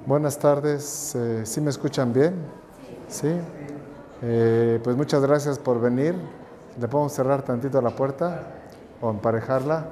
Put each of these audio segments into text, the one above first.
Buenas tardes, ¿sí me escuchan bien? Sí. Pues muchas gracias por venir. ¿Le podemos cerrar tantito la puerta o emparejarla?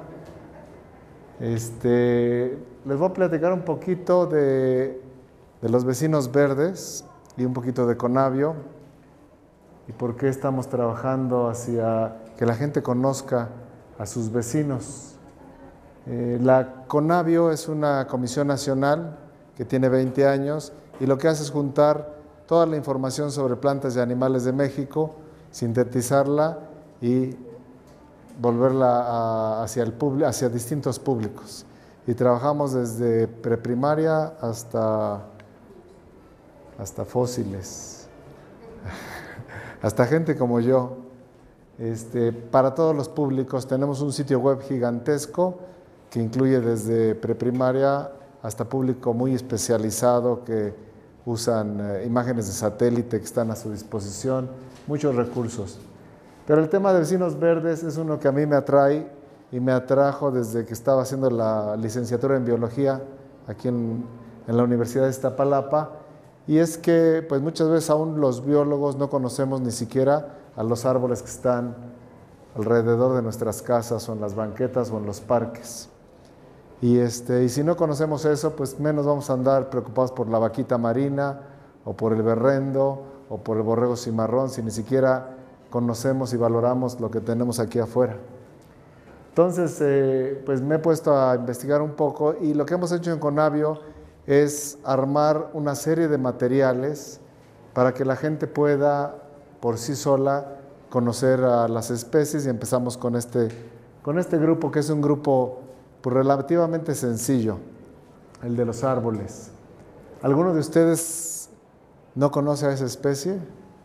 Les voy a platicar un poquito de los vecinos verdes y un poquito de Conavio y por qué estamos trabajando hacia que la gente conozca a sus vecinos. La Conavio es una comisión nacional que tiene 20 años y lo que hace es juntar toda la información sobre plantas y animales de México, sintetizarla y volverla hacia distintos públicos. Y trabajamos desde preprimaria hasta fósiles, hasta gente como yo. Para todos los públicos tenemos un sitio web gigantesco que incluye desde preprimaria hasta público muy especializado que usan imágenes de satélite que están a su disposición, muchos recursos. Pero el tema de vecinos verdes es uno que a mí me atrae y me atrajo desde que estaba haciendo la licenciatura en biología aquí en la Universidad de Iztapalapa, y es que pues muchas veces aún los biólogos no conocemos ni siquiera a los árboles que están alrededor de nuestras casas o en las banquetas o en los parques. Y si no conocemos eso, pues menos vamos a andar preocupados por la vaquita marina o por el berrendo o por el borrego cimarrón si ni siquiera conocemos y valoramos lo que tenemos aquí afuera. Entonces, pues me he puesto a investigar un poco y lo que hemos hecho en Conavio es armar una serie de materiales para que la gente pueda por sí sola conocer a las especies, y empezamos con este grupo, que es un grupo pues relativamente sencillo, el de los árboles. ¿Alguno de ustedes no conoce a esa especie?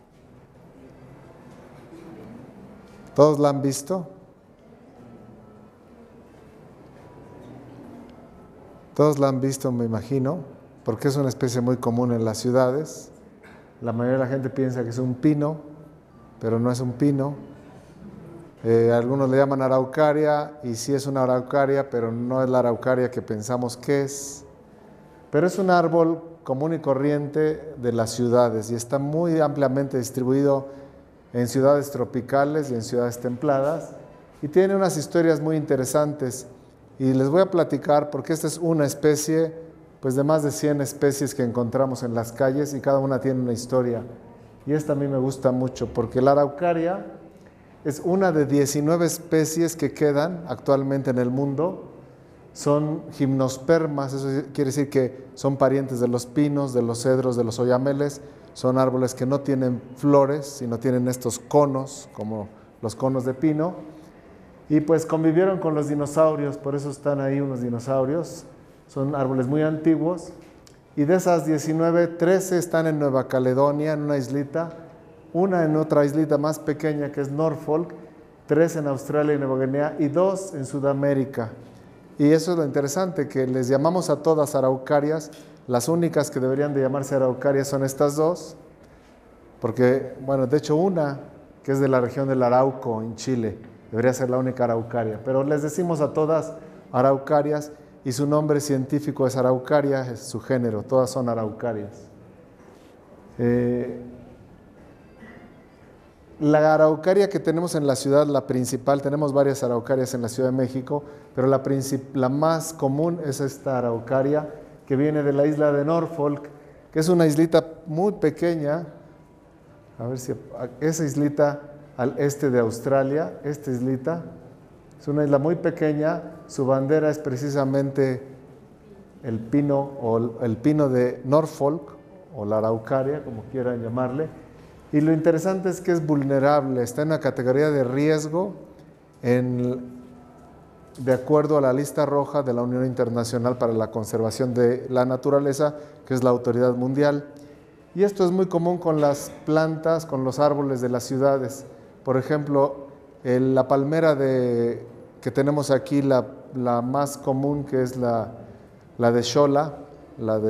¿Todos la han visto? Todos la han visto, me imagino, porque es una especie muy común en las ciudades. La mayoría de la gente piensa que es un pino, pero no es un pino. Algunos le llaman araucaria, y sí es una araucaria, pero no es la araucaria que pensamos que es. Pero es un árbol común y corriente de las ciudades y está muy ampliamente distribuido en ciudades tropicales y en ciudades templadas, y tiene unas historias muy interesantes. Y les voy a platicar porque esta es una especie pues de más de 100 especies que encontramos en las calles, y cada una tiene una historia. Y esta a mí me gusta mucho porque la araucaria es una de 19 especies que quedan actualmente en el mundo. Son gimnospermas, eso quiere decir que son parientes de los pinos, de los cedros, de los oyameles. Son árboles que no tienen flores, sino tienen estos conos, como los conos de pino. Y pues convivieron con los dinosaurios, por eso están ahí unos dinosaurios. Son árboles muy antiguos. Y de esas 19, 13 están en Nueva Caledonia, en una islita, una en otra islita más pequeña que es Norfolk, 3 en Australia y Nueva Guinea y 2 en Sudamérica. Y eso es lo interesante, que les llamamos a todas araucarias. Las únicas que deberían de llamarse araucarias son estas dos, porque, bueno, de hecho una que es de la región del Arauco en Chile, debería ser la única araucaria, pero les decimos a todas araucarias, y su nombre científico es araucaria, es su género, todas son araucarias. La araucaria que tenemos en la ciudad, la principal, tenemos varias araucarias en la Ciudad de México, pero la más común es esta araucaria que viene de la isla de Norfolk, que es una islita muy pequeña. A ver si esa islita al este de Australia, esta islita es una isla muy pequeña. Su bandera es precisamente el pino, o el pino de Norfolk, o la araucaria, como quieran llamarle. Y lo interesante es que es vulnerable, está en la categoría de riesgo de acuerdo a la lista roja de la Unión Internacional para la Conservación de la Naturaleza, que es la autoridad mundial. Y esto es muy común con las plantas, con los árboles de las ciudades. Por ejemplo, la palmera que tenemos aquí, la más común, que es la de Xola, la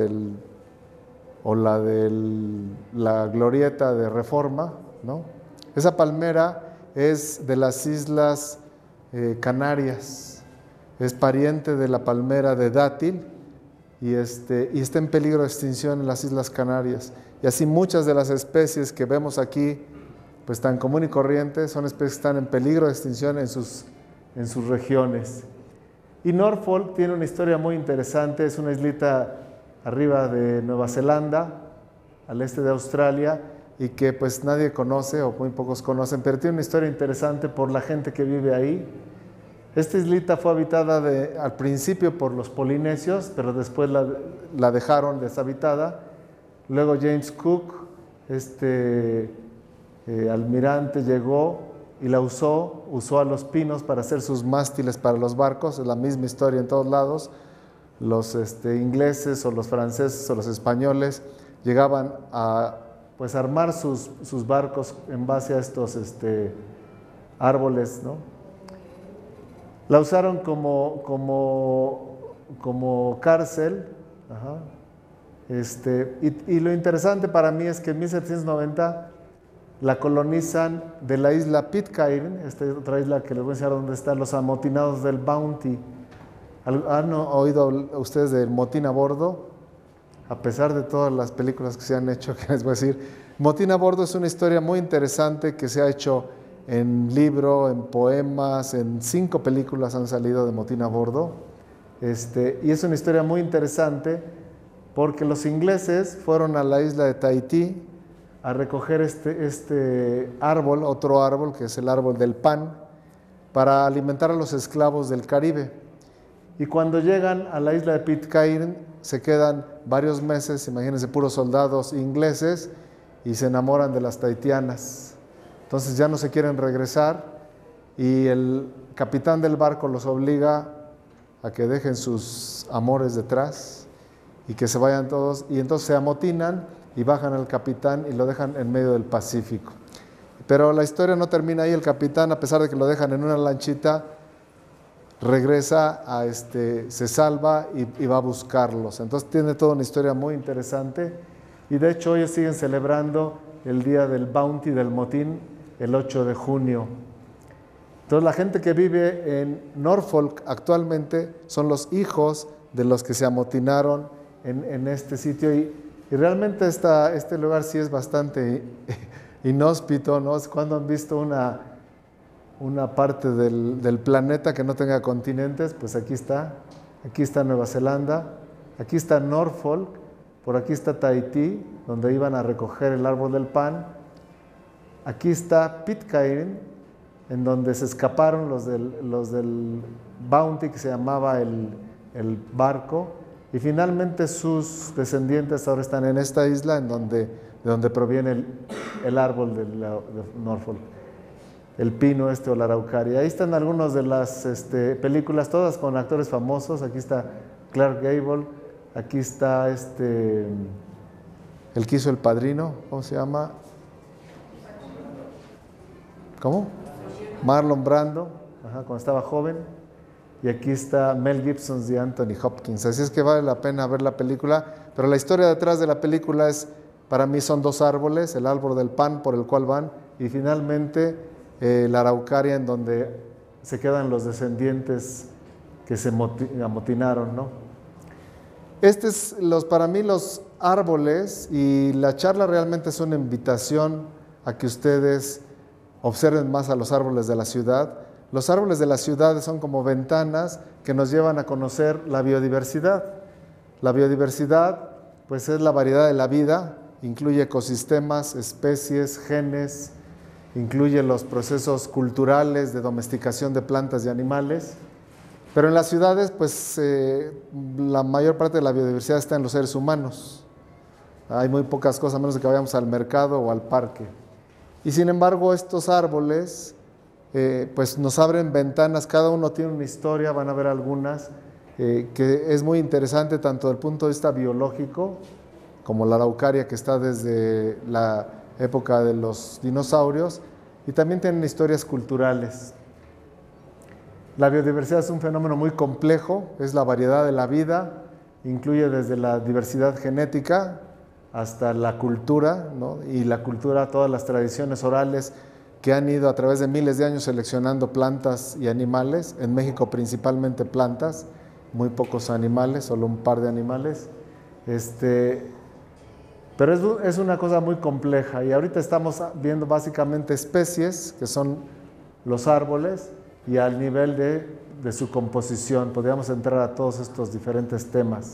glorieta de Reforma, ¿no? Esa palmera es de las Islas Canarias, es pariente de la palmera de dátil, y está en peligro de extinción en las Islas Canarias. Y así muchas de las especies que vemos aquí, pues tan común y corriente, son especies que están en peligro de extinción en sus regiones. Y Norfolk tiene una historia muy interesante, es una islita arriba de Nueva Zelanda, al este de Australia, y que pues nadie conoce o muy pocos conocen, pero tiene una historia interesante por la gente que vive ahí. Esta islita fue habitada al principio por los polinesios, pero después la dejaron deshabitada. Luego James Cook, almirante, llegó y la usó a los pinos para hacer sus mástiles para los barcos. Es la misma historia en todos lados. Los ingleses o los franceses o los españoles llegaban a pues armar sus barcos en base a estos árboles, ¿no? La usaron como cárcel. Ajá. Y lo interesante para mí es que en 1790 la colonizan de la isla Pitcairn, esta es otra isla que les voy a enseñar donde están los amotinados del Bounty. ¿Han oído ustedes del motín a bordo? A pesar de todas las películas que se han hecho, que les voy a decir, Motín a bordo es una historia muy interesante que se ha hecho en libro, en poemas, en 5 películas han salido de Motín a bordo. Y es una historia muy interesante porque los ingleses fueron a la isla de Tahití a recoger este árbol, otro árbol que es el árbol del pan, para alimentar a los esclavos del Caribe. Y cuando llegan a la isla de Pitcairn, se quedan varios meses, imagínense, puros soldados ingleses, y se enamoran de las tahitianas. Entonces ya no se quieren regresar y el capitán del barco los obliga a que dejen sus amores detrás y que se vayan todos, y entonces se amotinan y bajan al capitán y lo dejan en medio del Pacífico. Pero la historia no termina ahí. El capitán, a pesar de que lo dejan en una lanchita, regresa se salva y va a buscarlos. Entonces tiene toda una historia muy interesante, y de hecho ellos siguen celebrando el día del Bounty, del motín, el 8 de junio. Entonces la gente que vive en Norfolk actualmente son los hijos de los que se amotinaron en este sitio, y realmente este lugar sí es bastante inhóspito, ¿no? Cuando han visto una parte del planeta que no tenga continentes, pues aquí está Nueva Zelanda, aquí está Norfolk, por aquí está Tahití, donde iban a recoger el árbol del pan, aquí está Pitcairn, en donde se escaparon los del Bounty, que se llamaba el barco, y finalmente sus descendientes ahora están en esta isla, de donde proviene el árbol de Norfolk. El pino o la araucaria. Ahí están algunas de las películas, todas con actores famosos. Aquí está Clark Gable, aquí está el que hizo El Padrino, ¿cómo se llama? ¿Cómo? Marlon Brando, cuando estaba joven. Y aquí está Mel Gibson y Anthony Hopkins. Así es que vale la pena ver la película, pero la historia detrás de la película para mí son 2 árboles, el árbol del pan por el cual van, y finalmente la araucaria, en donde se quedan los descendientes que se amotinaron, ¿no? Para mí los árboles, y la charla realmente es una invitación a que ustedes observen más a los árboles de la ciudad. Los árboles de la ciudad son como ventanas que nos llevan a conocer la biodiversidad. La biodiversidad, pues, es la variedad de la vida, incluye ecosistemas, especies, genes, incluye los procesos culturales de domesticación de plantas y animales. Pero en las ciudades, pues, la mayor parte de la biodiversidad está en los seres humanos. Hay muy pocas cosas, a menos de que vayamos al mercado o al parque. Y sin embargo, estos árboles, pues, nos abren ventanas. Cada uno tiene una historia, van a ver algunas, que es muy interesante tanto desde el punto de vista biológico, como la araucaria, que está desde la época de los dinosaurios, y también tienen historias culturales. La biodiversidad es un fenómeno muy complejo, es la variedad de la vida, incluye desde la diversidad genética hasta la cultura, ¿no? Y la cultura, todas las tradiciones orales que han ido a través de miles de años seleccionando plantas y animales, en México principalmente plantas, muy pocos animales, solo un par de animales. Pero es una cosa muy compleja y ahorita estamos viendo básicamente especies, que son los árboles, y al nivel de su composición. Podríamos entrar a todos estos diferentes temas.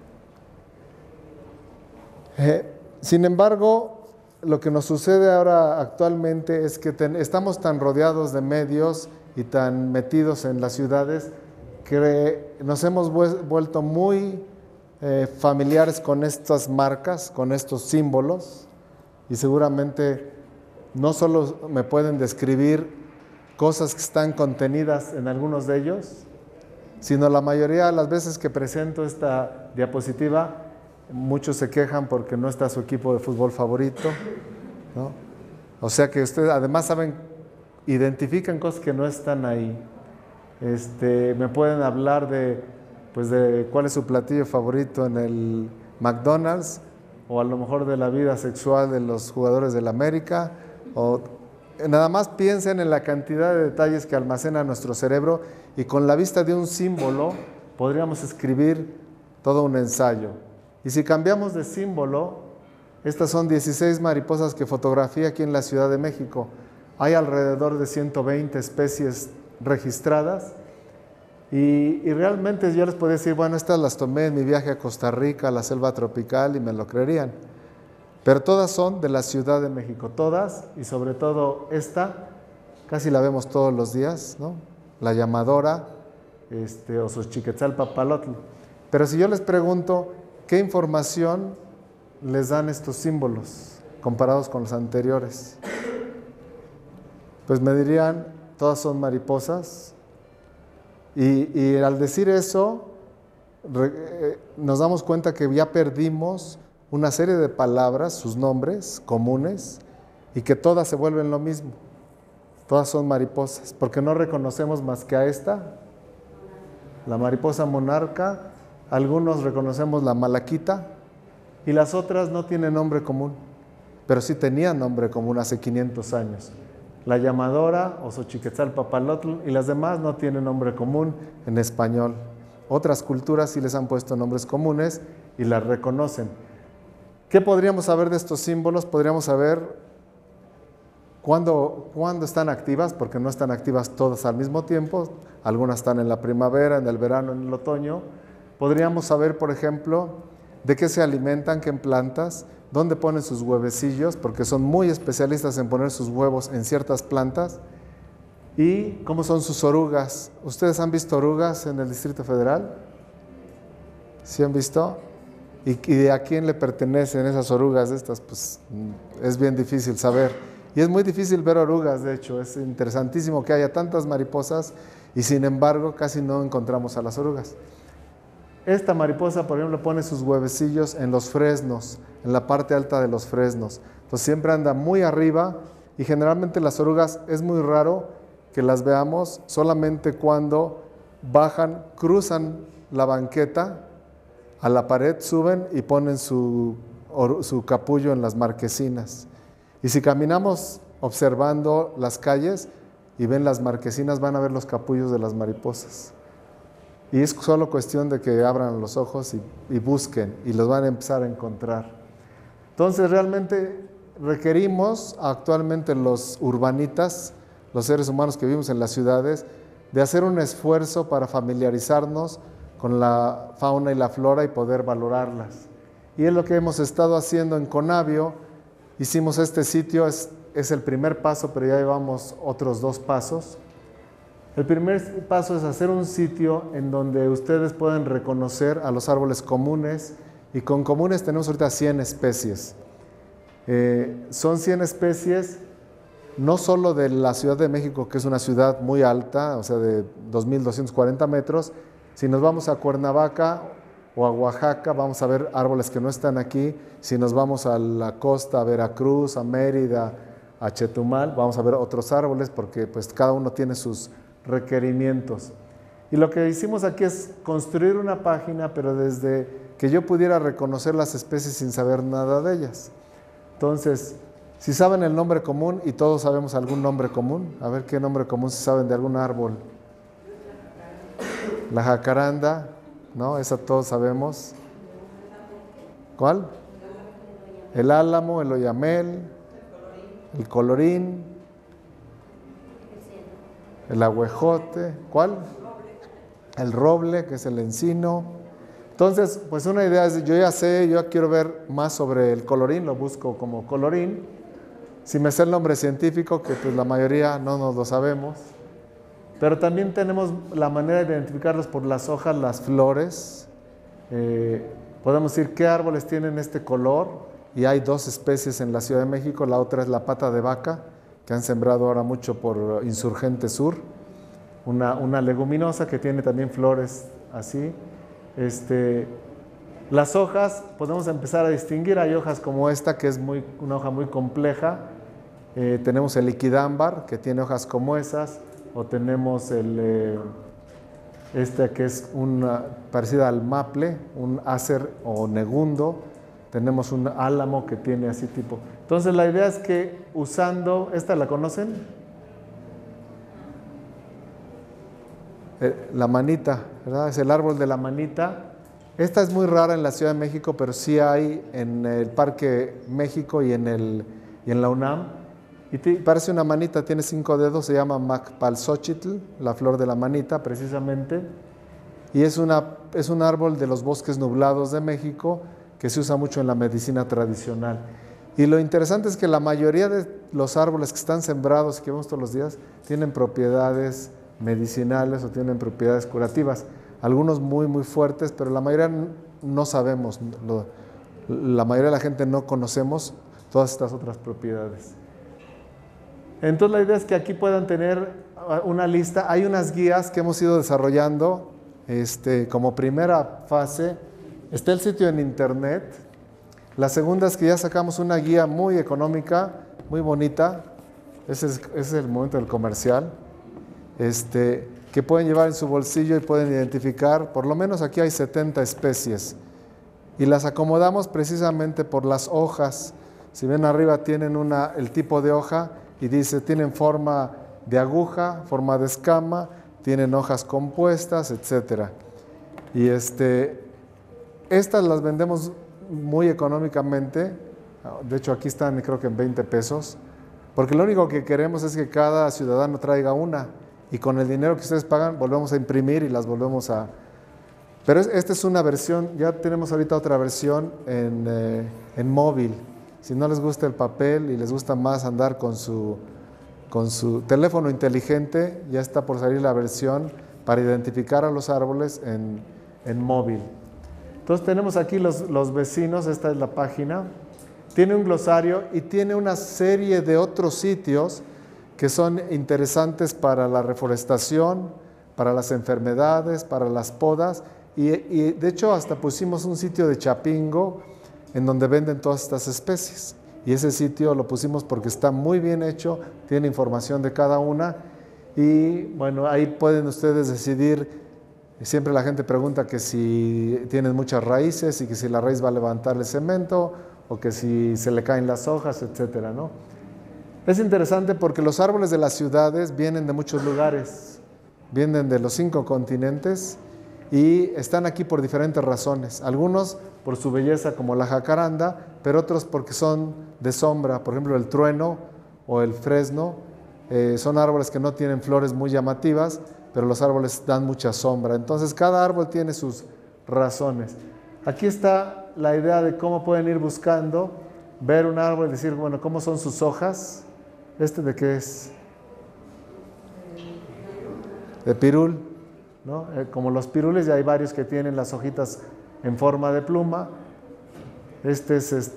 Sin embargo, lo que nos sucede ahora actualmente es que estamos tan rodeados de medios y tan metidos en las ciudades que nos hemos vuelto muy familiares con estas marcas, con estos símbolos, y seguramente no solo me pueden describir cosas que están contenidas en algunos de ellos, sino la mayoría de las veces que presento esta diapositiva, muchos se quejan porque no está su equipo de fútbol favorito, ¿no? O sea que ustedes además identifican cosas que no están ahí. Me pueden hablar de cuál es su platillo favorito en el McDonald's, o a lo mejor de la vida sexual de los jugadores del América, o nada más piensen en la cantidad de detalles que almacena nuestro cerebro, y con la vista de un símbolo podríamos escribir todo un ensayo. Y si cambiamos de símbolo, estas son 16 mariposas que fotografié aquí en la Ciudad de México. Hay alrededor de 120 especies registradas, y realmente yo les podría decir, bueno, estas las tomé en mi viaje a Costa Rica, a la selva tropical, y me lo creerían. Pero todas son de la Ciudad de México, todas, y sobre todo esta, casi la vemos todos los días, ¿no? La llamadora, o Xochiquetzalpapalotl. Pero si yo les pregunto, ¿qué información les dan estos símbolos comparados con los anteriores? Pues me dirían, todas son mariposas, y al decir eso, nos damos cuenta que ya perdimos una serie de palabras, sus nombres comunes, y que todas se vuelven lo mismo. Todas son mariposas, porque no reconocemos más que a esta, la mariposa monarca. Algunos reconocemos la malaquita, y las otras no tienen nombre común, pero sí tenían nombre común hace 500 años. La llamadora o Xochiquetzalpapalotl, y las demás no tienen nombre común en español. Otras culturas sí les han puesto nombres comunes y las reconocen. ¿Qué podríamos saber de estos símbolos? Podríamos saber cuándo están activas, porque no están activas todas al mismo tiempo. Algunas están en la primavera, en el verano, en el otoño. Podríamos saber, por ejemplo, de qué se alimentan, qué plantas, dónde ponen sus huevecillos, porque son muy especialistas en poner sus huevos en ciertas plantas, y cómo son sus orugas. ¿Ustedes han visto orugas en el Distrito Federal? ¿Sí han visto? ¿Y a quién le pertenecen esas orugas de estas? Pues es bien difícil saber. Y es muy difícil ver orugas, de hecho. Es interesantísimo que haya tantas mariposas y sin embargo casi no encontramos a las orugas. Esta mariposa, por ejemplo, pone sus huevecillos en los fresnos, en la parte alta de los fresnos. Entonces siempre anda muy arriba, y generalmente las orugas es muy raro que las veamos solamente cuando bajan, cruzan la banqueta, a la pared suben y ponen su capullo en las marquesinas. Y si caminamos observando las calles y ven las marquesinas, van a ver los capullos de las mariposas. Y es solo cuestión de que abran los ojos y busquen, y los van a empezar a encontrar. Entonces realmente requerimos actualmente los urbanitas, los seres humanos que vivimos en las ciudades, de hacer un esfuerzo para familiarizarnos con la fauna y la flora y poder valorarlas. Y es lo que hemos estado haciendo en Conavio. Hicimos este sitio, es el primer paso, pero ya llevamos otros 2 pasos. El primer paso es hacer un sitio en donde ustedes pueden reconocer a los árboles comunes, y con comunes tenemos ahorita 100 especies. Son 100 especies no solo de la Ciudad de México, que es una ciudad muy alta, o sea de 2.240 metros. Si nos vamos a Cuernavaca o a Oaxaca, vamos a ver árboles que no están aquí. Si nos vamos a la costa, a Veracruz, a Mérida, a Chetumal, vamos a ver otros árboles, porque pues cada uno tiene sus requerimientos. Y lo que hicimos aquí es construir una página, pero desde que yo pudiera reconocer las especies sin saber nada de ellas. Entonces, si saben el nombre común, y todos sabemos algún nombre común, a ver qué nombre común si saben de algún árbol. La jacaranda, ¿no? Esa todos sabemos. ¿Cuál? El álamo, el oyamel, el colorín, el ahuejote. ¿Cuál? El roble, que es el encino. Entonces, pues una idea es, yo ya sé, yo quiero ver más sobre el colorín, lo busco como colorín. Si me sé el nombre científico, que pues la mayoría no nos lo sabemos. Pero también tenemos la manera de identificarlos por las hojas, las flores. Podemos decir qué árboles tienen este color. Y hay 2 especies en la Ciudad de México. La otra es la pata de vaca, que han sembrado ahora mucho por Insurgente Sur. Una leguminosa que tiene también flores así. Las hojas, podemos empezar a distinguir. Hay hojas como esta, que es una hoja muy compleja. Tenemos el liquidámbar, que tiene hojas como esas. O tenemos que es parecida al maple, un acer o negundo. Tenemos un álamo que tiene así tipo. Entonces la idea es que usando, ¿esta la conocen? La manita, ¿verdad? Es el árbol de la manita. Esta es muy rara en la Ciudad de México, pero sí hay en el Parque México y en la UNAM. Y parece una manita, tiene 5 dedos, se llama Macpalxochitl, la flor de la manita precisamente. Y es un árbol de los bosques nublados de México que se usa mucho en la medicina tradicional. Y lo interesante es que la mayoría de los árboles que están sembrados y que vemos todos los días tienen propiedades medicinales o tienen propiedades curativas. Algunos muy, muy fuertes, pero la mayoría no sabemos, la mayoría de la gente no conocemos todas estas otras propiedades. Entonces la idea es que aquí puedan tener una lista. Hay unas guías que hemos ido desarrollando como primera fase. Está el sitio en internet. La segunda es que ya sacamos una guía muy económica, muy bonita. Ese es el momento del comercial. Que pueden llevar en su bolsillo y pueden identificar, por lo menos aquí hay 70 especies. Y las acomodamos precisamente por las hojas. Si ven arriba tienen el tipo de hoja y dice, tienen forma de aguja, forma de escama, tienen hojas compuestas, etc. Y estas las vendemos muy económicamente. De hecho, aquí están, creo que en 20 pesos. Porque lo único que queremos es que cada ciudadano traiga una. Y con el dinero que ustedes pagan, volvemos a imprimir y las volvemos a... Pero esta es una versión, ya tenemos ahorita otra versión en móvil. Si no les gusta el papel y les gusta más andar con su teléfono inteligente, ya está por salir la versión para identificar a los árboles en móvil. Entonces tenemos aquí los vecinos, esta es la página. Tiene un glosario y tiene una serie de otros sitios que son interesantes para la reforestación, para las enfermedades, para las podas. Y de hecho hasta pusimos un sitio de Chapingo en donde venden todas estas especies. Y ese sitio lo pusimos porque está muy bien hecho, tiene información de cada una. Y bueno, ahí pueden ustedes decidir. Siempre la gente pregunta que si tienen muchas raíces y que si la raíz va a levantar el cemento o que si se le caen las hojas, etcétera, ¿no? Es interesante porque los árboles de las ciudades vienen de muchos lugares, vienen de los 5 continentes y están aquí por diferentes razones. Algunos por su belleza como la jacaranda, pero otros porque son de sombra. Por ejemplo, el trueno o el fresno son árboles que no tienen flores muy llamativas, pero los árboles dan mucha sombra. Entonces cada árbol tiene sus razones. Aquí está la idea de cómo pueden ir buscando, ver un árbol y decir, bueno, ¿cómo son sus hojas? ¿Este de qué es? De pirul, ¿no? Como los pirules, ya hay varios que tienen las hojitas en forma de pluma. Este es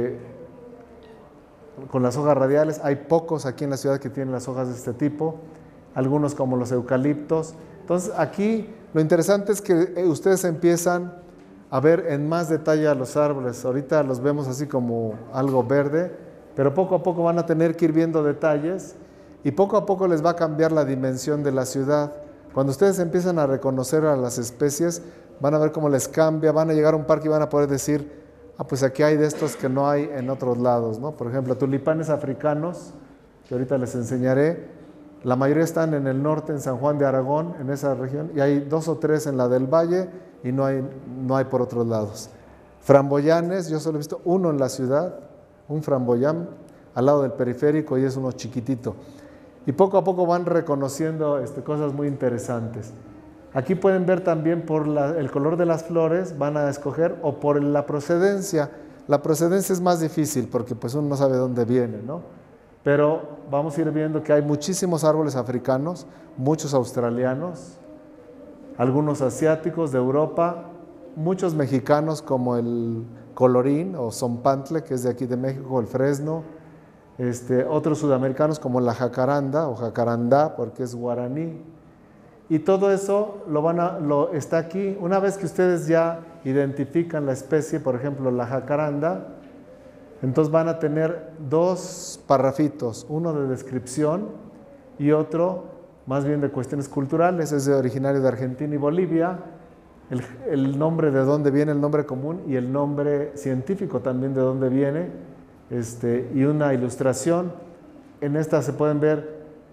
con las hojas radiales. Hay pocos aquí en la ciudad que tienen las hojas de este tipo. Algunos como los eucaliptos. Entonces aquí lo interesante es que ustedes empiezan a ver en más detalle a los árboles. Ahorita los vemos así como algo verde, pero poco a poco van a tener que ir viendo detalles y poco a poco les va a cambiar la dimensión de la ciudad. Cuando ustedes empiezan a reconocer a las especies, van a ver cómo les cambia, van a llegar a un parque y van a poder decir, pues aquí hay de estos que no hay en otros lados, ¿no? Por ejemplo, tulipanes africanos, que ahorita les enseñaré, La mayoría están en el norte, en San Juan de Aragón, en esa región, y hay 2 o 3 en la del Valle y no hay por otros lados. Framboyanes, yo solo he visto uno en la ciudad, un framboyán al lado del periférico y es uno chiquitito. Y poco a poco van reconociendo cosas muy interesantes. Aquí pueden ver también por el color de las flores, van a escoger, o por la procedencia. La procedencia es más difícil porque pues uno no sabe dónde viene, ¿no? Pero vamos a ir viendo que hay muchísimos árboles africanos, muchos australianos, algunos asiáticos de Europa, muchos mexicanos como el colorín o zompantle, que es de aquí de México, el fresno, otros sudamericanos como la jacaranda o jacarandá, porque es guaraní. Y todo eso está aquí. Una vez que ustedes ya identifican la especie, por ejemplo, la jacaranda, entonces van a tener 2 parrafitos, uno de descripción y otro más bien de cuestiones culturales. Es originario de Argentina y Bolivia. El nombre de dónde viene, el nombre común y el nombre científico también de dónde viene, y una ilustración. En esta se pueden ver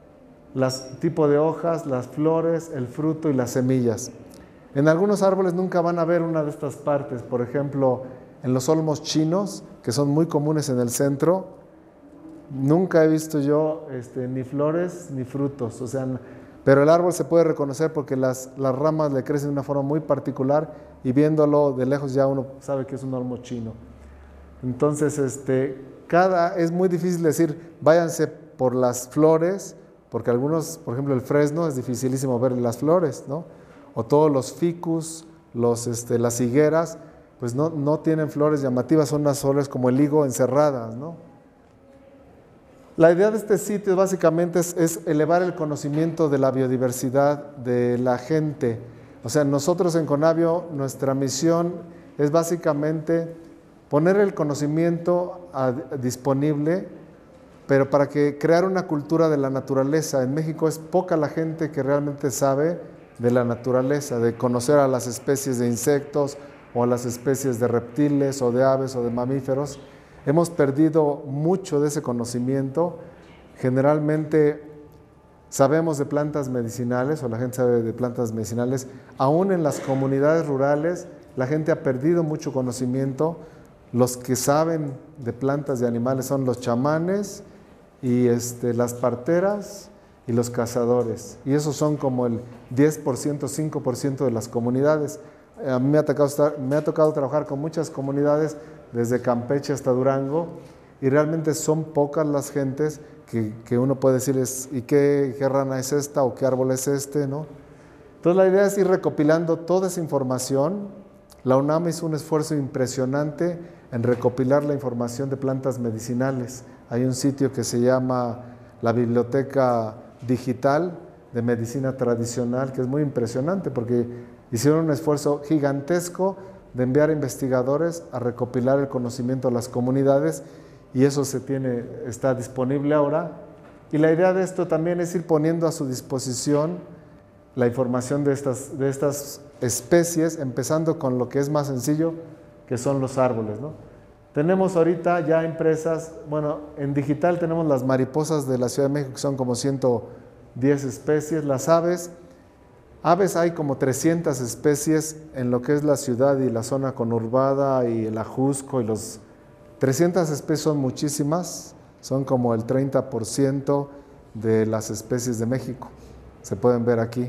tipo de hojas, las flores, el fruto y las semillas. En algunos árboles nunca van a ver una de estas partes. Por ejemplo, en los olmos chinos, que son muy comunes en el centro, nunca he visto yo ni flores ni frutos. O sea, pero el árbol se puede reconocer porque las ramas le crecen de una forma muy particular y viéndolo de lejos ya uno sabe que es un olmo chino. Entonces, es muy difícil decir, váyanse por las flores, porque algunos, por ejemplo, el fresno es dificilísimo ver las flores, ¿no? O todos los ficus, las higueras, pues no tienen flores llamativas, son unas flores como el higo encerradas, ¿no? La idea de este sitio básicamente es elevar el conocimiento de la biodiversidad de la gente. O sea, nosotros en Conavio, nuestra misión es básicamente poner el conocimiento disponible, pero para crear una cultura de la naturaleza. En México es poca la gente que realmente sabe de la naturaleza, de conocer a las especies de insectos o a las especies de reptiles o de aves o de mamíferos. Hemos perdido mucho de ese conocimiento. Generalmente sabemos de plantas medicinales, o la gente sabe de plantas medicinales. Aún en las comunidades rurales la gente ha perdido mucho conocimiento. Los que saben de plantas y animales son los chamanes y las parteras y los cazadores. Y esos son como el 10%, 5% de las comunidades. A mí me ha tocado trabajar con muchas comunidades, desde Campeche hasta Durango, y realmente son pocas las gentes que uno puede decirles, ¿y qué rana es esta o qué árbol es este?, ¿no? Entonces la idea es ir recopilando toda esa información. La UNAM hizo un esfuerzo impresionante en recopilar la información de plantas medicinales. Hay un sitio que se llama la Biblioteca Digital de Medicina Tradicional, que es muy impresionante porque hicieron un esfuerzo gigantesco de enviar investigadores a recopilar el conocimiento de las comunidades, y eso está disponible ahora. Y la idea de esto también es ir poniendo a su disposición la información de estas especies, empezando con lo que es más sencillo, que son los árboles, ¿no? Tenemos ahorita ya impresas, bueno, en digital tenemos las mariposas de la Ciudad de México, que son como 110 especies. Las aves hay como 300 especies en lo que es la ciudad y la zona conurbada y el Ajusco, y 300 especies son muchísimas, son como el 30% de las especies de México, se pueden ver aquí.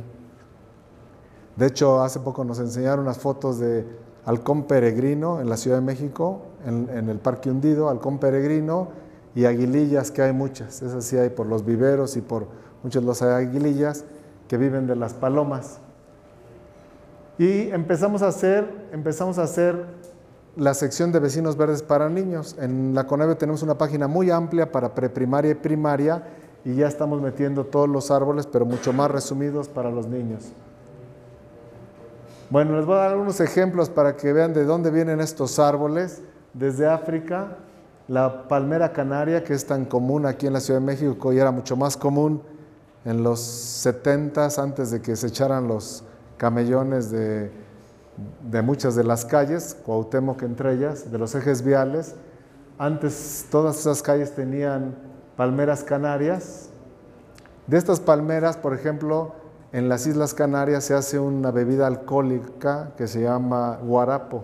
De hecho, hace poco nos enseñaron unas fotos de halcón peregrino en la Ciudad de México, en el Parque Hundido, halcón peregrino y aguilillas, que hay muchas. Esas sí hay por los viveros y por muchos los aguilillas que viven de las palomas. Y empezamos a hacer la sección de vecinos verdes para niños. En la Conavio tenemos una página muy amplia para preprimaria y primaria, y ya estamos metiendo todos los árboles, pero mucho más resumidos para los niños. Bueno, les voy a dar algunos ejemplos para que vean de dónde vienen estos árboles. Desde África, la palmera canaria, que es tan común aquí en la Ciudad de México y era mucho más común en los 70s, antes de que se echaran los camellones de muchas de las calles, Cuauhtémoc entre ellas, de los ejes viales. Antes todas esas calles tenían palmeras canarias, De estas palmeras, por ejemplo, en las Islas Canarias se hace una bebida alcohólica que se llama guarapo.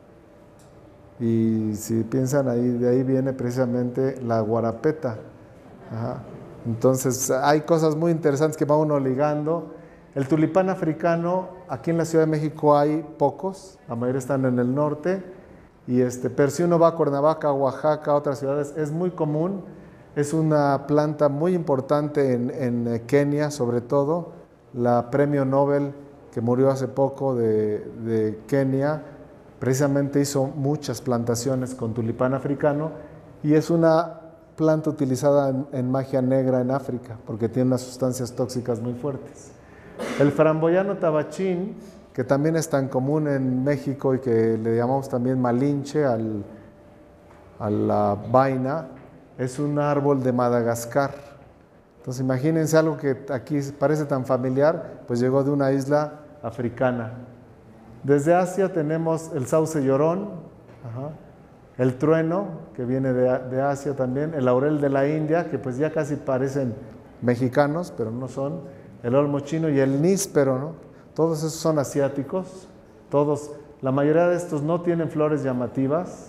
Y si piensan ahí, de ahí viene precisamente la guarapeta. Ajá. Entonces hay cosas muy interesantes que va uno ligando. El tulipán africano, aquí en la Ciudad de México hay pocos, la mayoría están en el norte, pero si uno va a Cuernavaca, Oaxaca, a otras ciudades, es muy común, es una planta muy importante en Kenia sobre todo, la premio Nobel que murió hace poco de Kenia, precisamente hizo muchas plantaciones con tulipán africano y es una planta utilizada en magia negra en África porque tiene unas sustancias tóxicas muy fuertes. El framboyano tabachín, que también es tan común en México y que le llamamos también malinche a la vaina, es un árbol de Madagascar. Entonces imagínense algo que aquí parece tan familiar, pues llegó de una isla africana. Desde Asia tenemos el sauce llorón, el trueno, que viene de Asia también, el laurel de la India, que pues ya casi parecen mexicanos, pero no son, el olmo chino y el níspero, ¿no? Todos esos son asiáticos, la mayoría de estos no tienen flores llamativas,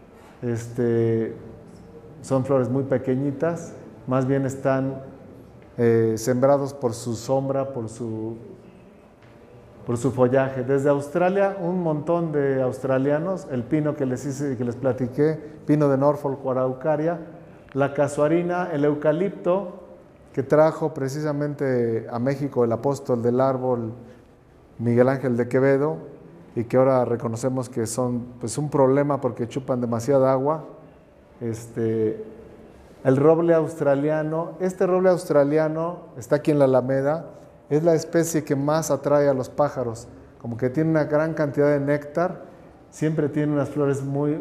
son flores muy pequeñitas, más bien están sembrados por su sombra, por su follaje. Desde Australia, un montón de australianos, el pino que les platiqué, pino de Norfolk o araucaria, la casuarina, el eucalipto, que trajo precisamente a México el apóstol del árbol Miguel Ángel de Quevedo, y que ahora reconocemos que son pues, un problema porque chupan demasiada agua. El roble australiano, este roble australiano está aquí en la Alameda, es la especie que más atrae a los pájaros, como que tiene una gran cantidad de néctar, siempre tiene unas flores muy,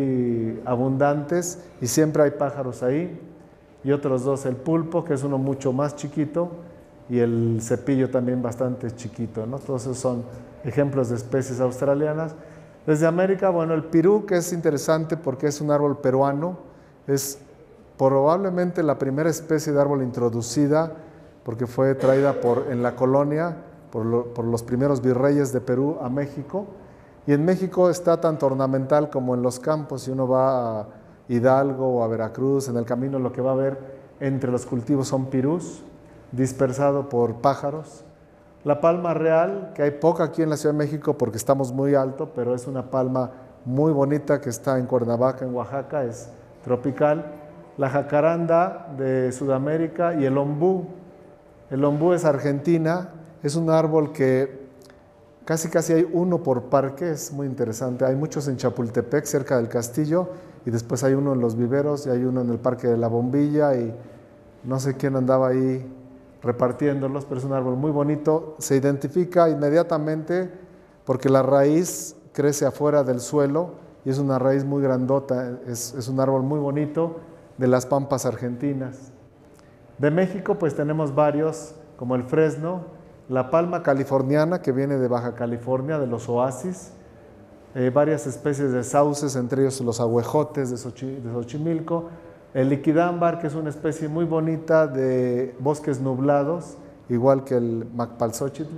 muy abundantes y siempre hay pájaros ahí. Y otros dos, el pulpo, que es uno mucho más chiquito, y el cepillo también bastante chiquito, ¿no? Todos esos son ejemplos de especies australianas. Desde América, bueno, el pirú, que es interesante porque es un árbol peruano, es probablemente la primera especie de árbol introducida porque fue traída en la colonia por los primeros virreyes de Perú a México. Y en México está tanto ornamental como en los campos. Si uno va a Hidalgo o a Veracruz, en el camino lo que va a ver entre los cultivos son pirús, dispersado por pájaros. La palma real, que hay poca aquí en la Ciudad de México porque estamos muy alto, pero es una palma muy bonita que está en Cuernavaca, en Oaxaca, es tropical. La jacaranda de Sudamérica y el ombú. El ombú es Argentina, es un árbol que casi hay uno por parque, es muy interesante. Hay muchos en Chapultepec, cerca del castillo, y después hay uno en los viveros y hay uno en el Parque de la Bombilla y no sé quién andaba ahí repartiéndolos, pero es un árbol muy bonito. Se identifica inmediatamente porque la raíz crece afuera del suelo y es una raíz muy grandota, es un árbol muy bonito de las pampas argentinas. De México pues tenemos varios, como el fresno, la palma californiana que viene de Baja California, de los oasis, varias especies de sauces, entre ellos los ahuejotes de Xochimilco, el liquidámbar, que es una especie muy bonita de bosques nublados, igual que el macpalzóchitl,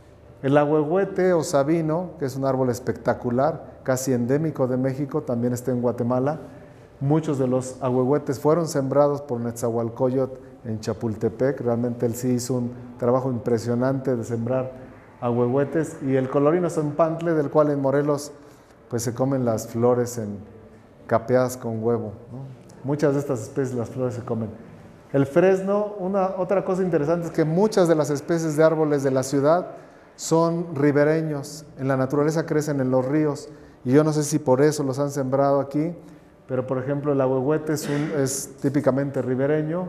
el ahuehuete o sabino, que es un árbol espectacular, casi endémico de México, también está en Guatemala. Muchos de los ahuehuetes fueron sembrados por Netzahualcóyotl en Chapultepec, realmente él sí hizo un trabajo impresionante de sembrar ahuehuetes, y el colorino zempantle, del cual en Morelos pues se comen las flores capeadas con huevo, ¿no? Muchas de estas especies las flores se comen. El fresno, otra cosa interesante es que muchas de las especies de árboles de la ciudad son ribereños, en la naturaleza crecen en los ríos, y yo no sé si por eso los han sembrado aquí, pero por ejemplo el ahuehuete es típicamente ribereño,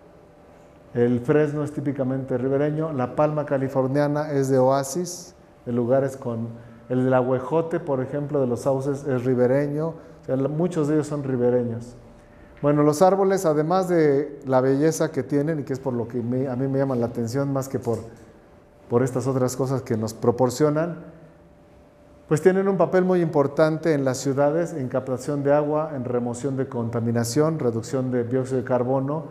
el fresno es típicamente ribereño, la palma californiana es de oasis, de lugares el del ahuejote, por ejemplo, de los sauces es ribereño, o sea, muchos de ellos son ribereños. Bueno, los árboles, además de la belleza que tienen, y que es por lo que a mí me llaman la atención más que por estas otras cosas que nos proporcionan, pues tienen un papel muy importante en las ciudades, en captación de agua, en remoción de contaminación, reducción de dióxido de carbono.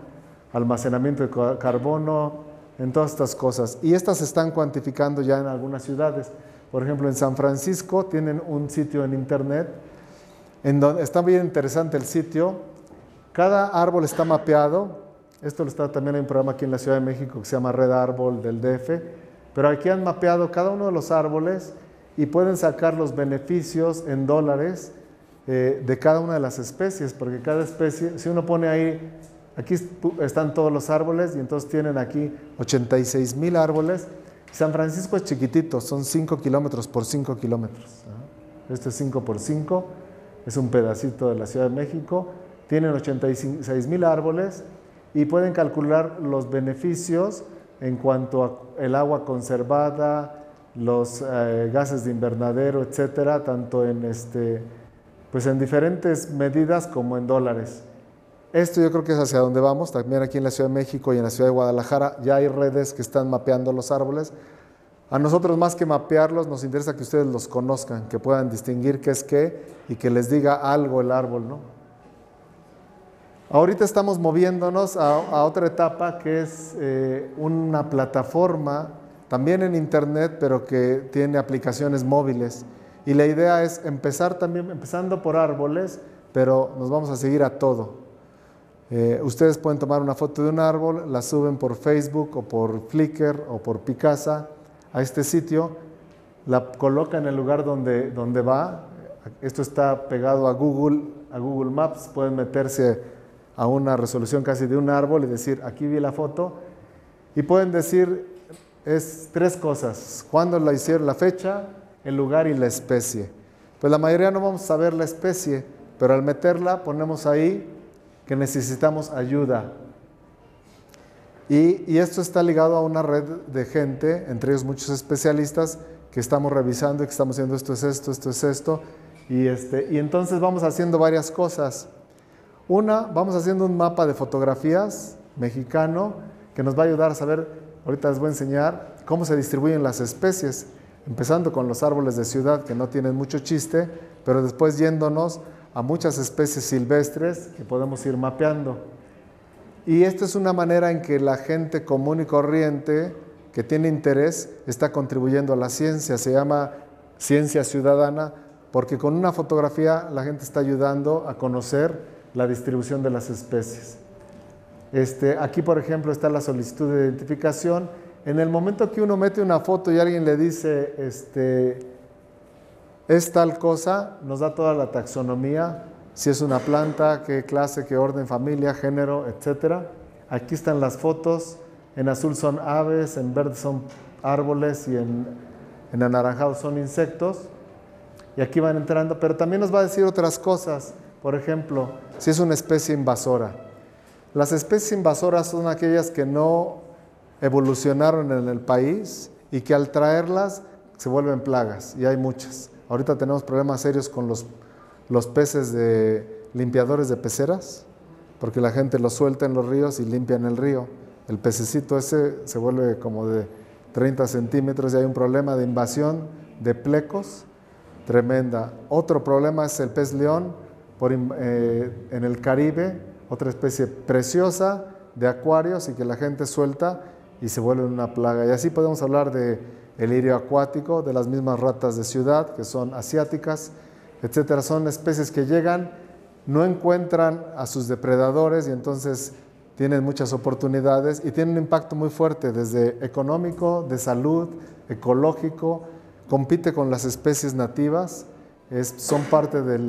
almacenamiento de carbono, en todas estas cosas. Y estas se están cuantificando ya en algunas ciudades. Por ejemplo, en San Francisco tienen un sitio en internet, en donde está bien interesante el sitio. Cada árbol está mapeado. Esto lo está también en un programa aquí en la Ciudad de México que se llama Red Árbol del DF. Pero aquí han mapeado cada uno de los árboles y pueden sacar los beneficios en dólares de cada una de las especies, porque cada especie, si uno pone ahí, aquí están todos los árboles y entonces tienen aquí 86,000 árboles. San Francisco es chiquitito, son 5 kilómetros por 5 kilómetros. Este es 5 por 5, es un pedacito de la Ciudad de México. Tienen 86,000 árboles y pueden calcular los beneficios en cuanto al agua conservada, los gases de invernadero, etcétera, tanto en, pues en diferentes medidas como en dólares. Esto yo creo que es hacia donde vamos. También aquí en la Ciudad de México y en la Ciudad de Guadalajara ya hay redes que están mapeando los árboles. A nosotros, más que mapearlos, nos interesa que ustedes los conozcan, que puedan distinguir qué es qué y que les diga algo el árbol, ¿no? Ahorita estamos moviéndonos a otra etapa que es una plataforma, también en internet, pero que tiene aplicaciones móviles. Y la idea es empezando por árboles, pero nos vamos a seguir a todo. Ustedes pueden tomar una foto de un árbol, la suben por Facebook o por Flickr o por Picasa a este sitio, la colocan en el lugar donde va. Esto está pegado a Google Maps, pueden meterse a una resolución casi de un árbol y decir, aquí vi la foto, y pueden decir tres cosas: cuándo la hicieron, la fecha, el lugar y la especie. Pues la mayoría no vamos a saber la especie, pero al meterla ponemos ahí que necesitamos ayuda. Y esto está ligado a una red de gente, entre ellos muchos especialistas, que estamos revisando y que estamos haciendo esto es esto, esto es esto. Y entonces vamos haciendo varias cosas. Una, vamos haciendo un mapa de fotografías mexicano que nos va a ayudar a saber, ahorita les voy a enseñar, cómo se distribuyen las especies, empezando con los árboles de ciudad que no tienen mucho chiste, pero después yéndonos a muchas especies silvestres que podemos ir mapeando. Y esta es una manera en que la gente común y corriente que tiene interés está contribuyendo a la ciencia. Se llama ciencia ciudadana, porque con una fotografía la gente está ayudando a conocer la distribución de las especies. Aquí, por ejemplo, está la solicitud de identificación. En el momento que uno mete una foto y alguien le dice, es tal cosa, nos da toda la taxonomía, si es una planta, qué clase, qué orden, familia, género, etc. Aquí están las fotos, en azul son aves, en verde son árboles y en anaranjado son insectos. Y aquí van entrando, pero también nos va a decir otras cosas. Por ejemplo, si es una especie invasora. Las especies invasoras son aquellas que no evolucionaron en el país y que al traerlas se vuelven plagas, y hay muchas. Ahorita tenemos problemas serios con los peces de limpiadores de peceras, porque la gente los suelta en los ríos y limpian el río. El pececito ese se vuelve como de 30 centímetros y hay un problema de invasión de plecos tremenda. Otro problema es el pez león en el Caribe, otra especie preciosa de acuarios y que la gente suelta y se vuelve una plaga. Y así podemos hablar de el lirio acuático, de las mismas ratas de ciudad, que son asiáticas, etcétera. Son especies que llegan, no encuentran a sus depredadores y entonces tienen muchas oportunidades y tienen un impacto muy fuerte, desde económico, de salud, ecológico, compite con las especies nativas, son parte de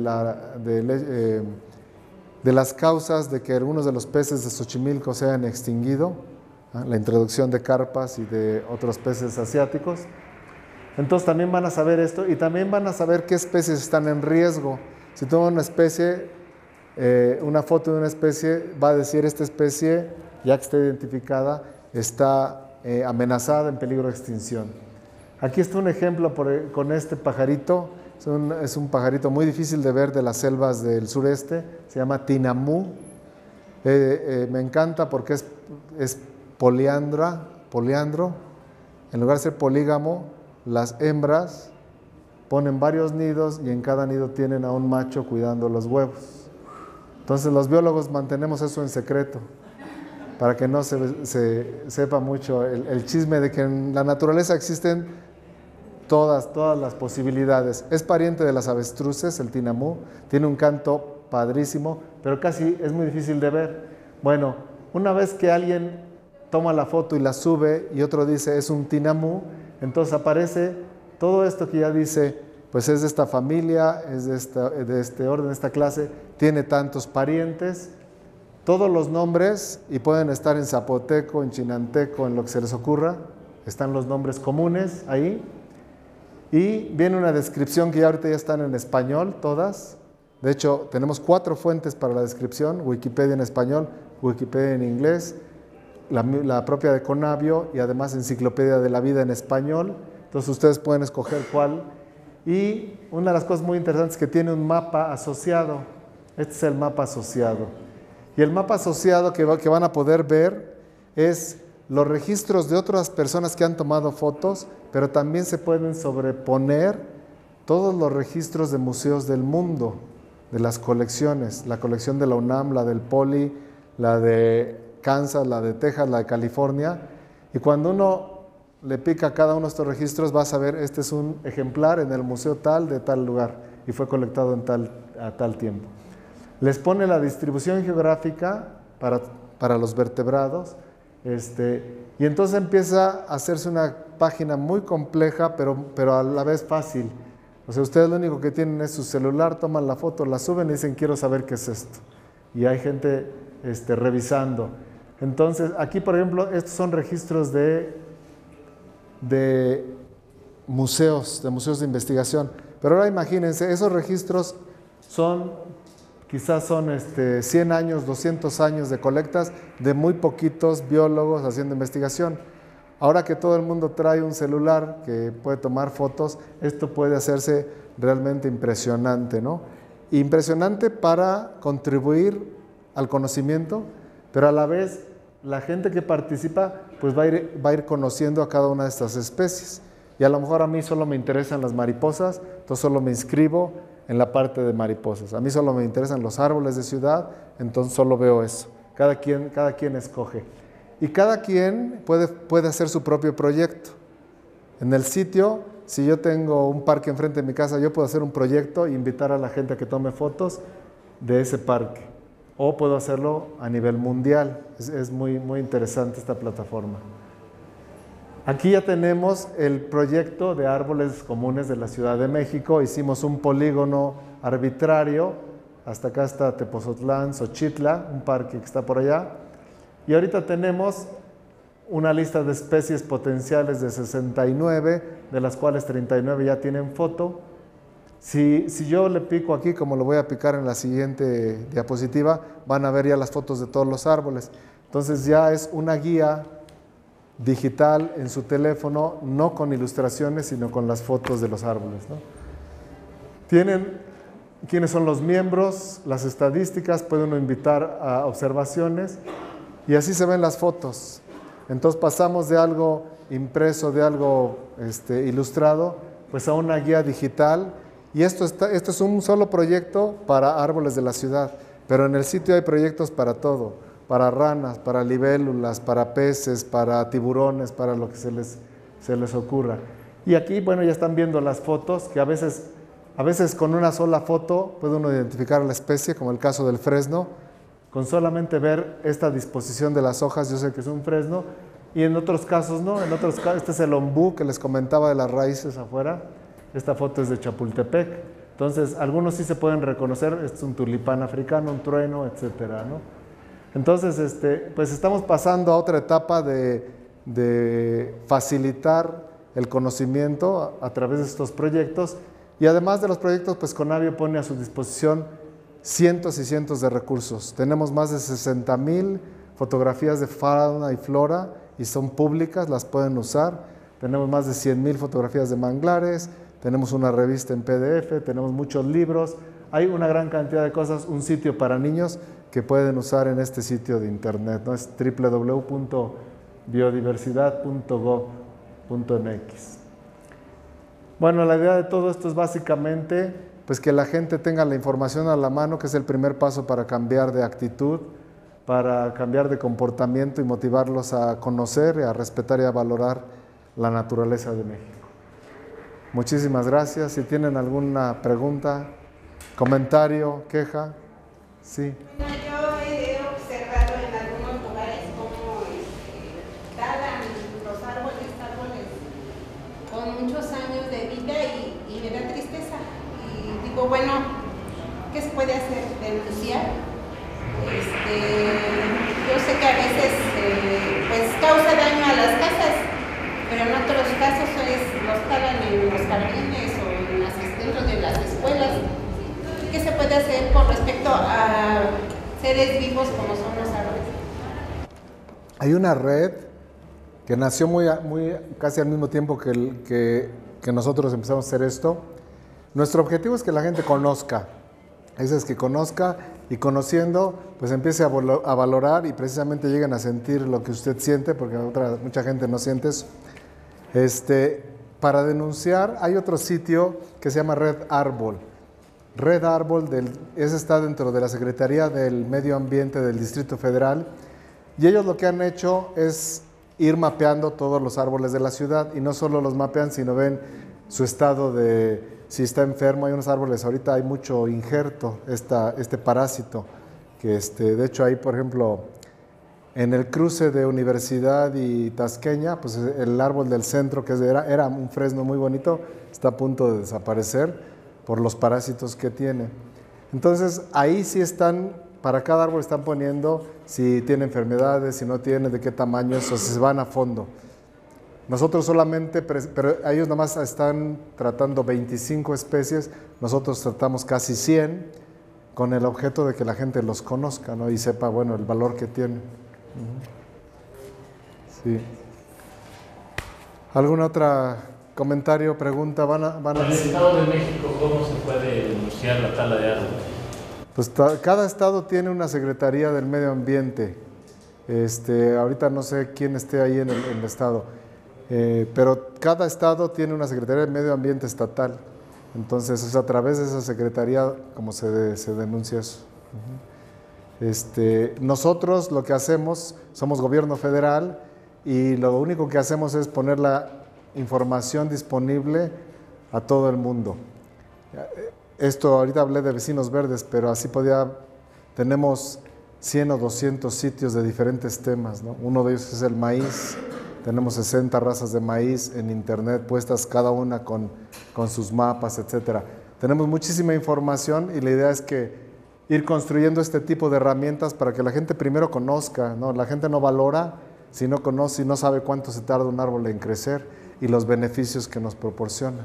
las causas de que algunos de los peces de Xochimilco se hayan extinguido, la introducción de carpas y de otros peces asiáticos. Entonces también van a saber esto y también van a saber qué especies están en riesgo. Si toman una especie, una foto de una especie, va a decir esta especie, ya que está identificada, está amenazada, en peligro de extinción. Aquí está un ejemplo con este pajarito. Es un pajarito muy difícil de ver de las selvas del sureste, se llama tinamú. Me encanta porque es poliandro. En lugar de ser polígamo, las hembras ponen varios nidos y en cada nido tienen a un macho cuidando los huevos. Entonces los biólogos mantenemos eso en secreto. para que no se sepa mucho el chisme de que en la naturaleza existen todas las posibilidades. Es pariente de las avestruces, el tinamú, tiene un canto padrísimo, pero casi es muy difícil de ver. Bueno, una vez que alguien toma la foto y la sube y otro dice es un tinamú, entonces aparece todo esto que ya dice, pues es de esta familia, es de este orden, de esta clase, tiene tantos parientes, todos los nombres, y pueden estar en zapoteco, en chinanteco, en lo que se les ocurra, están los nombres comunes ahí, y viene una descripción que ya ahorita ya están en español, todas. De hecho, tenemos 4 fuentes para la descripción: Wikipedia en español, Wikipedia en inglés, la propia de Conavio y además Enciclopedia de la Vida en español. Entonces ustedes pueden escoger cuál. Y una de las cosas muy interesantes es que tiene un mapa asociado. Este es el mapa asociado. Y el mapa asociado que van a poder ver es los registros de otras personas que han tomado fotos, pero también se pueden sobreponer todos los registros de museos del mundo, de las colecciones, la colección de la UNAM, la del Poli, la de Kansas, la de Texas, la de California, y cuando uno le pica a cada uno de estos registros vas a ver, este es un ejemplar en el museo tal de tal lugar y fue colectado a tal tiempo. Les pone la distribución geográfica para los vertebrados, y entonces empieza a hacerse una página muy compleja, pero a la vez fácil. O sea, ustedes lo único que tienen es su celular, toman la foto, la suben y dicen, quiero saber qué es esto. Y hay gente revisando. Entonces, aquí, por ejemplo, estos son registros de museos de investigación. Pero ahora imagínense, esos registros quizás son 100 años, 200 años de colectas de muy poquitos biólogos haciendo investigación. Ahora que todo el mundo trae un celular que puede tomar fotos, esto puede hacerse realmente impresionante, ¿no? Impresionante para contribuir al conocimiento, pero a la vez la gente que participa pues va a ir conociendo a cada una de estas especies. Y a lo mejor a mí solo me interesan las mariposas, entonces solo me inscribo en la parte de mariposas. A mí solo me interesan los árboles de ciudad, entonces solo veo eso. Cada quien escoge. Y cada quien puede hacer su propio proyecto. En el sitio, si yo tengo un parque enfrente de mi casa, yo puedo hacer un proyecto e invitar a la gente a que tome fotos de ese parque. O puedo hacerlo a nivel mundial. Es muy, muy interesante esta plataforma. Aquí ya tenemos el proyecto de árboles comunes de la Ciudad de México. Hicimos un polígono arbitrario. Hasta acá está Tepozotlán, Xochitla, un parque que está por allá. Y ahorita tenemos una lista de especies potenciales de 69, de las cuales 39 ya tienen foto. Si yo le pico aquí, como lo voy a picar en la siguiente diapositiva, van a ver ya las fotos de todos los árboles. Entonces ya es una guía digital en su teléfono, no con ilustraciones, sino con las fotos de los árboles, ¿no? Tienen quiénes son los miembros, las estadísticas, puede uno invitar a observaciones y así se ven las fotos. Entonces pasamos de algo impreso, de algo ilustrado, pues a una guía digital. Y esto es un solo proyecto para árboles de la ciudad, pero en el sitio hay proyectos para todo, para ranas, para libélulas, para peces, para tiburones, para lo que se les ocurra. Y aquí, bueno, ya están viendo las fotos, que a veces con una sola foto puede uno identificar la especie, como el caso del fresno. Con solamente ver esta disposición de las hojas, yo sé que es un fresno, y en otros casos no. En otros casos, este es el ombú que les comentaba de las raíces afuera. Esta foto es de Chapultepec. Entonces, algunos sí se pueden reconocer, este es un tulipán africano, un trueno, etcétera, ¿no? Entonces, pues estamos pasando a otra etapa de facilitar el conocimiento a través de estos proyectos. Y además de los proyectos, pues Conavio pone a su disposición cientos y cientos de recursos. Tenemos más de 60,000 fotografías de fauna y flora y son públicas, las pueden usar. Tenemos más de 100,000 fotografías de manglares, tenemos una revista en PDF, tenemos muchos libros, hay una gran cantidad de cosas, un sitio para niños que pueden usar en este sitio de internet, ¿no? Es www.biodiversidad.gov.mx. Bueno, la idea de todo esto es básicamente pues que la gente tenga la información a la mano, que es el primer paso para cambiar de actitud. para cambiar de comportamiento y motivarlos a conocer, a respetar y a valorar la naturaleza de México. Muchísimas gracias. Si tienen alguna pregunta, comentario, queja, sí. Bueno, yo he observado en algunos lugares cómo talan los árboles con muchos años de vida y me da tristeza. Y digo, bueno, ¿qué se puede hacer? Denunciar. Yo sé que a veces pues causa daño a las casas, pero en otros casos los talan en los jardines o dentro de las escuelas. ¿Qué se puede hacer con respecto a seres vivos como son los árboles? Hay una red que nació casi al mismo tiempo que nosotros empezamos a hacer esto. Nuestro objetivo es que la gente conozca. Es que conozca y conociendo, pues empiece a valorar y precisamente lleguen a sentir lo que usted siente, porque mucha gente no siente eso. Para denunciar, hay otro sitio que se llama Red Árbol. Red Árbol está dentro de la Secretaría del Medio Ambiente del Distrito Federal, y ellos lo que han hecho es ir mapeando todos los árboles de la ciudad, y no solo los mapean, sino ven su estado de si está enfermo. Hay unos árboles, ahorita hay mucho injerto, este parásito, que de hecho ahí, por ejemplo, en el cruce de Universidad y Tasqueña, pues el árbol del centro, que era un fresno muy bonito, está a punto de desaparecer por los parásitos que tiene. Entonces ahí sí están, para cada árbol están poniendo si tiene enfermedades, si no tiene, de qué tamaño, o si se van a fondo. Nosotros solamente, pero ellos nomás están tratando 25 especies, nosotros tratamos casi 100, con el objeto de que la gente los conozca, ¿no? Y sepa, bueno, el valor que tienen. Sí. ¿Algún otro comentario, pregunta? En el Estado de México, ¿cómo se puede denunciar la tala de árboles? Pues cada estado tiene una Secretaría del Medio Ambiente. Ahorita no sé quién esté ahí en el estado, pero cada estado tiene una Secretaría del Medio Ambiente estatal. Entonces es a través de esa secretaría como se denuncia eso. Nosotros lo que hacemos, somos gobierno federal, y lo único que hacemos es poner la información disponible a todo el mundo. Esto ahorita hablé de Vecinos Verdes, pero así tenemos 100 o 200 sitios de diferentes temas, ¿no? Uno de ellos es el maíz. Tenemos 60 razas de maíz en internet puestas cada una con sus mapas, etcétera. Tenemos muchísima información y la idea es que ir construyendo este tipo de herramientas para que la gente primero conozca, ¿no? La gente no valora si no conoce y no sabe cuánto se tarda un árbol en crecer y los beneficios que nos proporciona.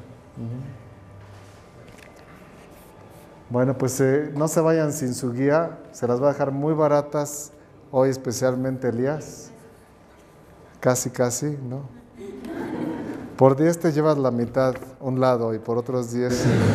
Bueno, pues no se vayan sin su guía, se las va a dejar muy baratas hoy, especialmente Elías. Casi, ¿no? Por 10 te llevas la mitad, un lado, y por otros 10.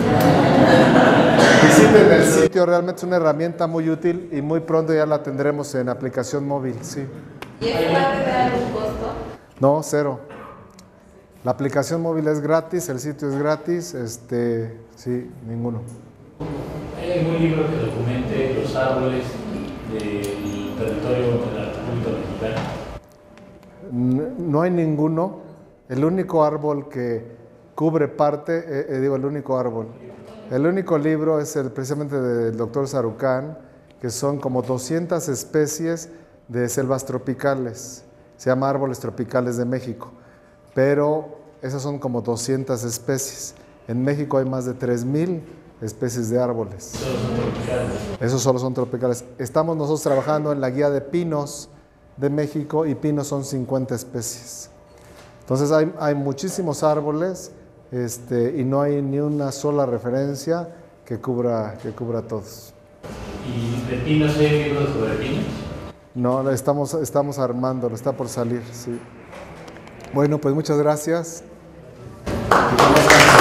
Visiten el sitio, realmente es una herramienta muy útil y muy pronto ya la tendremos en aplicación móvil, sí. ¿Y eso va a tener algún costo? No, 0. La aplicación móvil es gratis, el sitio es gratis, sí, ninguno. ¿Hay algún libro que documente los árboles del territorio de la República Mexicana? No hay ninguno. El único árbol que cubre parte, el único libro es precisamente del doctor Sarucán, que son como 200 especies de selvas tropicales. Se llama Árboles Tropicales de México, pero esas son como 200 especies. En México hay más de 3000 especies de árboles. ¿Todos son tropicales? Esos solo son tropicales. Estamos nosotros trabajando en la guía de pinos de México, y pinos son 50 especies. Entonces hay muchísimos árboles, y no hay ni una sola referencia que cubra todos. ¿Y de pinos hay libros sobre pinos? No, estamos armándolo, está por salir, sí. Bueno, pues muchas gracias.